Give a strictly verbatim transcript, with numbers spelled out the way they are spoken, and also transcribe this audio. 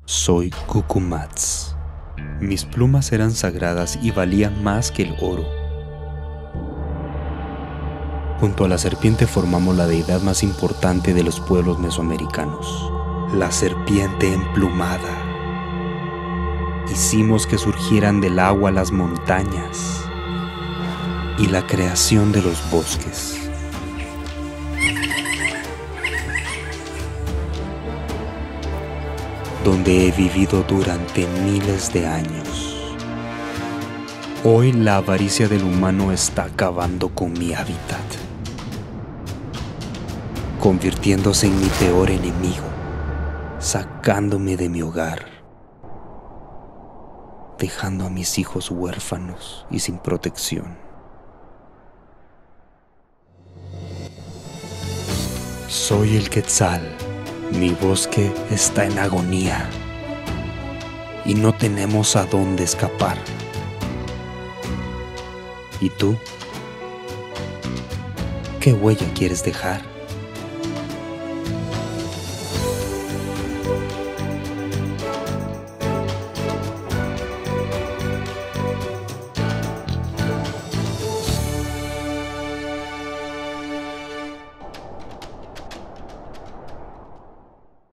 Soy Cucumats. Mis plumas eran sagradas y valían más que el oro. Junto a la serpiente formamos la deidad más importante de los pueblos mesoamericanos, la serpiente emplumada. Hicimos que surgieran del agua las montañas y la creación de los bosques. Donde he vivido durante miles de años. Hoy la avaricia del humano está acabando con mi hábitat, convirtiéndose en mi peor enemigo, sacándome de mi hogar, dejando a mis hijos huérfanos y sin protección. Soy el Quetzal. Mi bosque está en agonía y no tenemos a dónde escapar. ¿Y tú? ¿Qué huella quieres dejar?